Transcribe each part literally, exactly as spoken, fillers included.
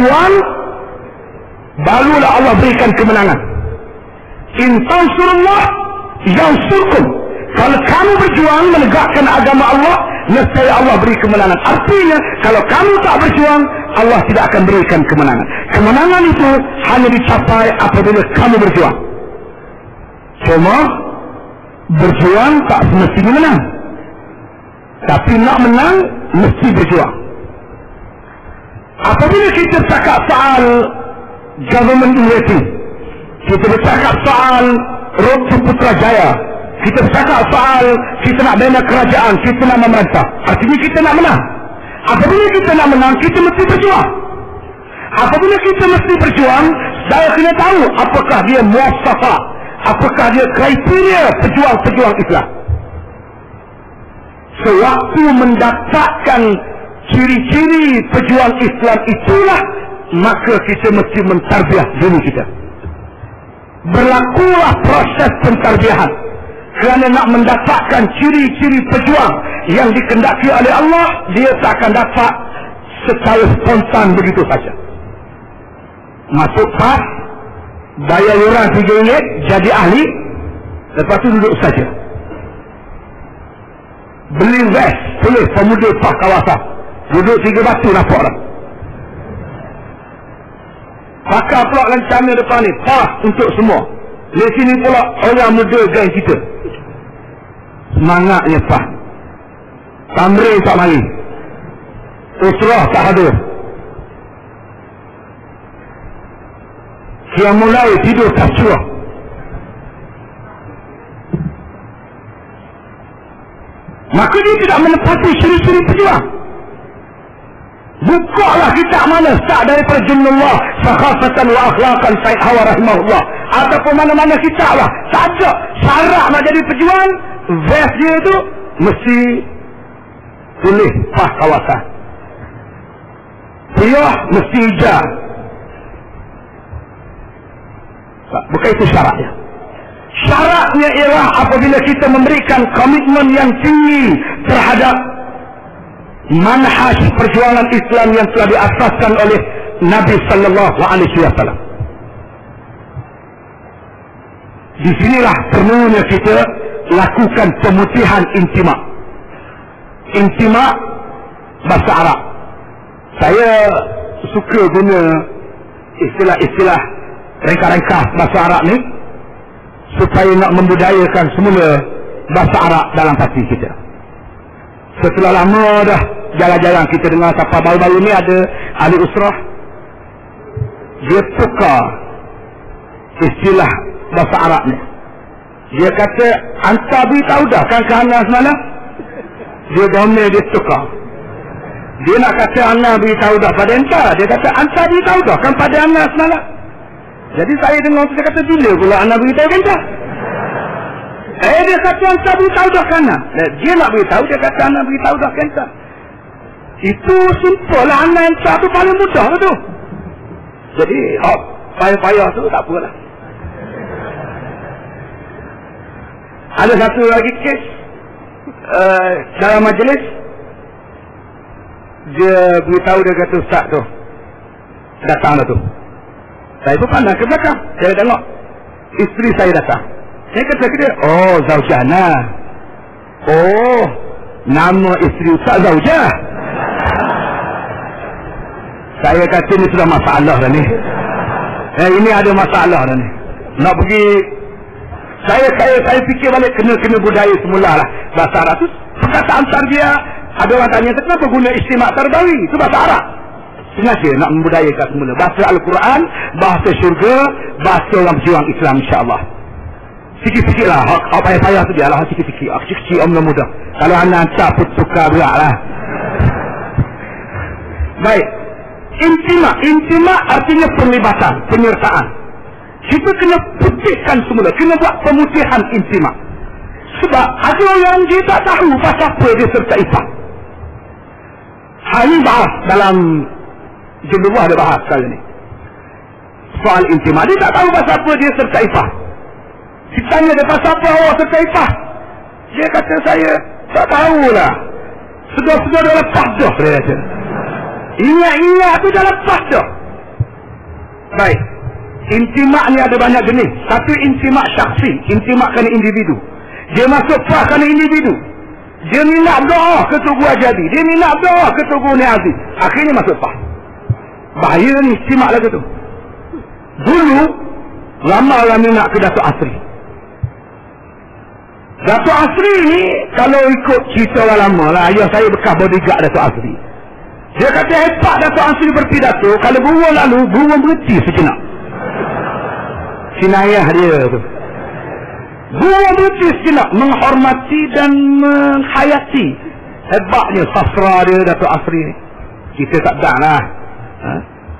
berjuang, barulah Allah berikan kemenangan. In tansurullah yansurkum. Kalau kamu berjuang menegakkan agama Allah, nescaya Allah beri kemenangan. Artinya, kalau kamu tak berjuang, Allah tidak akan berikan kemenangan. Kemenangan itu hanya dicapai apabila kamu berjuang. Cuma berjuang tak semestinya menang, tapi nak menang mesti berjuang. Apabila kita cakap soal government rating, kita bercakap soal Road to Putrajaya, kita bercakap soal kita nak bina kerajaan, kita nak memerintah, artinya kita nak menang. Apabila kita nak menang, kita mesti berjuang. Apabila kita mesti berjuang, saya kena tahu apakah dia muasafah, apakah dia kriteria pejuang-pejuang Islam. Sewaktu mendapatkan ciri-ciri pejuang Islam itulah, maka kita mesti mentarbiah diri kita. Berlakulah proses pentarbiahan, kerana nak mendapatkan ciri-ciri pejuang yang dikendaki oleh Allah, dia tak akan dapat secara spontan begitu saja. Masuk PAS, bayar yuran tiga ringgit, jadi ahli, lepas tu duduk saja. Beli vest, tulis pemuda PAS kawasan, duduk tiga batu nampak dah. Pakai pula rencana depan ni, PAS untuk semua. Di sini pula orang muda geng kita. Semangatnya PAS. Tamrin tak mari, Usrah tak hadir, yang mulai tidur tak curah. Maka dia tidak menepati ciri-ciri pejuang. Bukalah kitab mana tak daripada Jumnullah Sakhafatan wa Akhlaqan Said Hawa rahimahullah, ataupun mana-mana kitab lah, tak ada syarat nak jadi pejuang. Vest dia tu mesti tulis PAS kawasan, Piyah mesti hijau. Bukan itu syaratnya. Syaratnya ialah apabila kita memberikan komitmen yang tinggi terhadap manhaj perjuangan Islam yang telah diasaskan oleh Nabi sallallahu alaihi wasallam. Di sinilah perlunya kita lakukan pemutihan intima. Intima bahasa Arab. Saya suka guna istilah-istilah rengkah-rengkah bahasa Arab ni supaya nak membudayakan semula bahasa Arab dalam hati kita. Setelah lama dah jalan-jalan kita dengar siapa baru-baru ni ada ahli usrah, dia tukar istilah bahasa Arab ni. Dia kata anta beritahu dah kan ke Hana semalam, dia domel dia tukar. Dia nak kata Hana beritahu dah pada anta, dia kata anta beritahu dah kan pada Hana semalam. Jadi saya dengar dia kata bila pula Hana beritahu kan dah. Eh dia kata anta beritahu dah kan. Dia nak beritahu, dia kata Hana beritahu dah kan. Itu simple lah, Hana anta tu paling mudah tu. Jadi hop, payah-payah tu tak apalah. Ada satu lagi kes uh, dalam majlis, dia beritahu, dia kata ustaz tu datang dah tu. Saya pun pandang ke belakang, saya tengok isteri saya datang. Saya kata ke dia, oh Zaujana, oh nama isteri ustaz Zaujah. Saya kata ni sudah masalah dah ni, eh, ini ada masalah dah ni. Nak pergi, Saya saya saya fikir balik, kena kena budaya semula lah. Bahasa Arab tu perkataan tarbiyah. Ada orang tanya kenapa guna istimak tarbawi? Itu bahasa Arab. Sengaja nak membudayakan semula. Bahasa Al-Quran, bahasa syurga, bahasa orang berjuang Islam insya-Allah. Sikit-sikit lah. Hak payah-payah tu dia lah. Sikit-sikit. Sikit-sikit om mudah. Kalau anak tak pun tukar berat lah. Baik. Intima. Intima artinya perlibatan, penyertaan. Kita kena putihkan semula, kena buat pemutihan intima. Sebab ada orang dia tak tahu pasal apa dia serta ifah. Hal ini bahas dalam Jumlah ada bahas kali ni. Soal intima, dia tak tahu pasal apa dia serta ifah. Kita tanya dia pasal apa awak serta ifah. Dia kata saya tak tahulah. Sudah-sudah dah lepas dah, dia kata. Ingat-ingat tu dah lepas dah. Baik. Intimak ni ada banyak jenis. Satu intimak syakhsi, intimak kerana individu. Dia masuk PAH kerana individu. Dia minat doa ke Tugu Ajadi, dia minat doa ke Tugu Niazi, akhirnya masuk PAH. Bahaya ni intimak lagu tu. Dulu ramai orang minat ke Datuk Asri. Datuk Asri ni kalau ikut cerita orang lama lah, ayah saya bekas bodyguard Datuk Asri. Dia kata hebat Datuk Asri berpidato, kalau burung lalu, burung berhenti sejenak. Sinayah dia tu. Burung berhenti sejenak, menghormati dan menghayati. Hebatnya sastra dia Datuk Asri ni. Kita tak dah lah. Ha?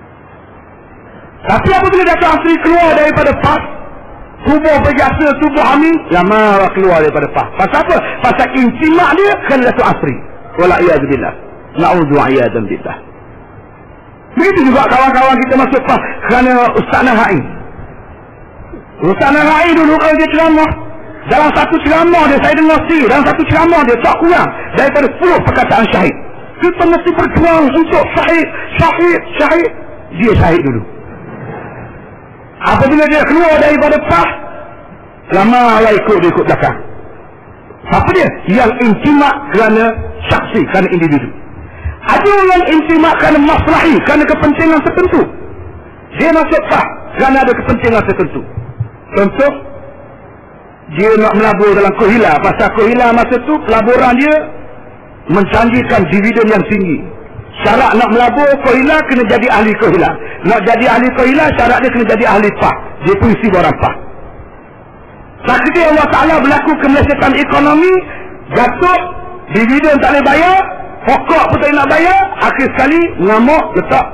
Tapi apabila Datuk Asri keluar daripada PAH, tubuh berjasa, tubuh Amin, lama keluar daripada PAH. Pasal apa? Pasal intimak dia kerana Datuk Asri. Wala'iyadzubillah. Na'udzu'iyadzubillah. Begitu juga kawan-kawan kita masuk PAH kerana Ustaz Nahai. Ustaz Nahai dulu kalau dia ceramah, dalam satu ceramah dia, saya dengar si, dalam satu ceramah dia tak kurang daripada sepuluh perkataan syahid. Kita mesti berjuang untuk syahid, syahid, syahid. Dia syahid dulu. Apabila dia keluar daripada PAH, lama lah ikut dia ikut belakang. Apa dia? Yang intimak kerana syaksi, kerana individu. Ada yang intimak kerana maslahi, kerana kepentingan tertentu. Dia masuk PAH kerana ada kepentingan tertentu. Contoh, dia nak melabur dalam Kohila. Pasal Kohila masa tu pelaburan dia menjanjikan dividen yang tinggi. Syarat nak melabur Kohila kena jadi ahli Kohila. Nak jadi ahli Kohila syarat dia kena jadi ahli PAH. Dia puisi orang PAH. Sakti Allah Ta'ala berlaku kemelesetan ekonomi, jatuh, dividen tak boleh bayar, pokok pun tak nak bayar, akhir sekali mengamuk, letak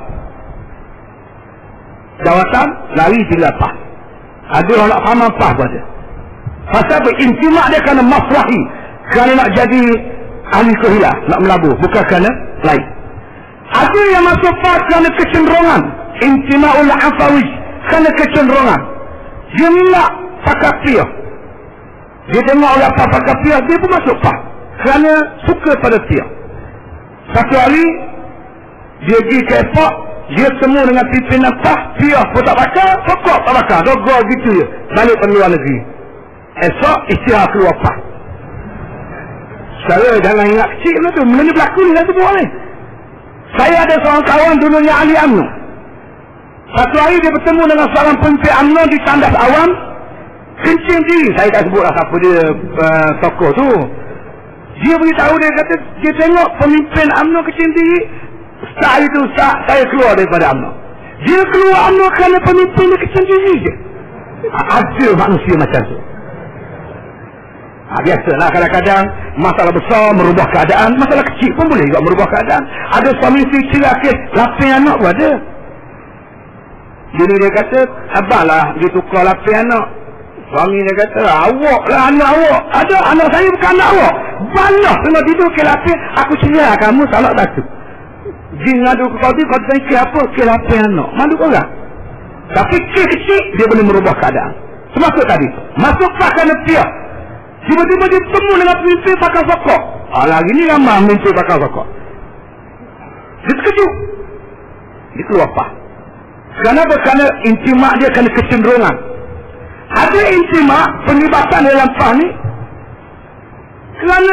jawatan, lari tinggal PAH. Ada orang nak faham PAH pun ada. Pasal apa? Intimak dia kerana maslahi, kerana nak jadi ahli Kohila, nak melabur, bukan kerana lain. Ada yang masuk PAH kerana kecenderungan, intima'ul afawi, kerana kecenderungan. Dia nak pakai piyah. Dia tengok orang apa pakai piyah, dia pun masuk PAH kerana suka pada piyah. Satu hari dia pergi ke airport, dia temu dengan pimpinan PAH, piyah pun tak pakai, pokok tak pakai, dogol gitu je, balik ke luar negeri. Esok istirahat keluar PAH. Saya jangan ingat kecil lah tu, benda ni berlaku ni lah semua ni. Saya ada seorang kawan dulunya ahli U M N O. Satu hari dia bertemu dengan seorang pemimpin U M N O di tandas awam, kencing diri. Saya tak sebutlah siapa dia uh, tokoh tu. Dia beritahu, dia kata dia tengok pemimpin U M N O kencing diri. Ustaz itu Ustaz, saya keluar daripada U M N O. Dia keluar U M N O kerana pemimpin dia kencing diri je. Ada manusia macam tu. Ha, biasalah kadang-kadang masalah besar merubah keadaan, masalah kecil pun boleh juga merubah keadaan. Ada suami isteri cerai, kes lapis anak pun ada. Jadi dia kata, abahlah dia tukar lapis anak. Suami dia kata, awak lah anak awak. Ada anak saya bukan anak awak. Banyak tengah tidur ke lapis, aku cerai kamu salah satu. Jin ngadu ke kau tu, kau tanya ke apa? Ke lapis anak. Malu orang. Tapi kes kecil, dia boleh merubah keadaan. Termasuk tadi, masuk pakai lepiah. Tiba-tiba dia bertemu dengan pemimpin pakai sokok. Ah, lagi ni ramah pemimpin pakai sokok. Dia terkejut. Dia keluar PAH. Kenapa? Kerana intimak dia kerana kecenderungan. Ada intimak penglibatan dalam PAH ni kerana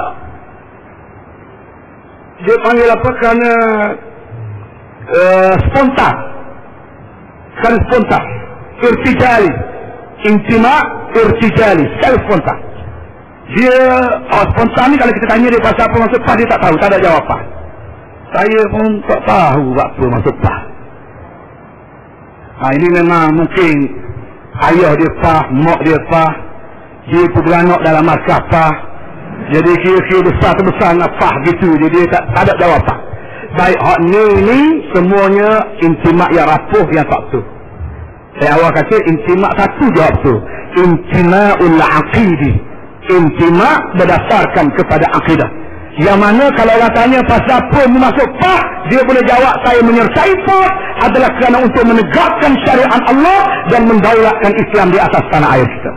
dia panggil apa? Kerana uh, spontan. Kerana spontan. Irtijali. Intimak irtijali. Sekali spontan. Dia oh, spontan ni kalau kita tanya dia pasal apa masuk PAH, dia tak tahu, tak ada jawapan. Saya pun tak tahu apa masuk PAH. Ha, ini memang mungkin ayah dia PAH, mak dia PAH, dia pun beranak dalam markah PAH. Jadi kira-kira besar terbesar dengan PAH gitu, jadi dia tak, tak ada jawapan. Baik, hak ni ni semuanya intimak yang rapuh yang tak betul. Saya awal kata intimak satu jawab tu. Intima'ul aqidi. Intimak berdasarkan kepada akidah. Yang mana kalau orang tanya pasal apa masuk PAH, dia boleh jawab saya menyertai PAH adalah kerana untuk menegakkan syariat Allah dan mendaulatkan Islam di atas tanah air kita.